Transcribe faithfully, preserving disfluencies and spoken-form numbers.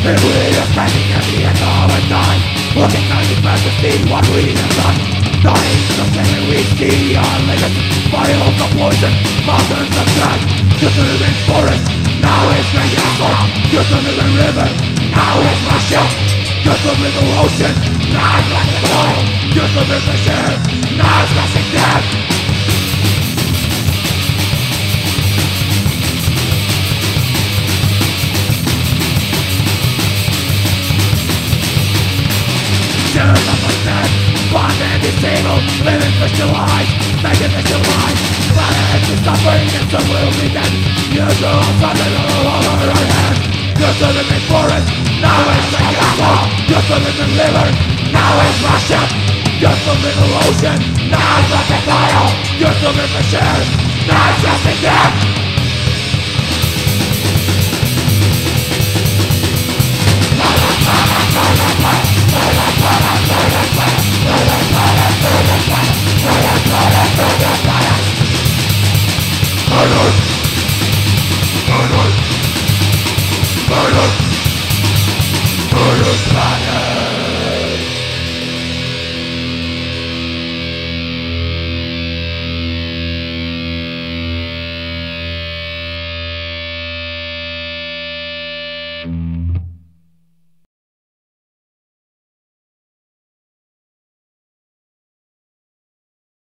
And we are standing at the end of our time, looking at the past to see what we have done. Dying the same we see our legacy, files of poison, mountains of death. Just a living forest, now it's my castle. Just a living river, now it's my ship. Just a little ocean, now it's like the soil. Just a little share, now it's rushing death. Shivers of my neck, blind and disabled, living visualized, making visualized. Planet is suffering and some will be dead. Usual something all over our head. Just a living forest, now it's my castle. Just a living river, now it's my ship. Just a little ocean, now it's like a file. Just a little share, now it's just a death. We'll be right back.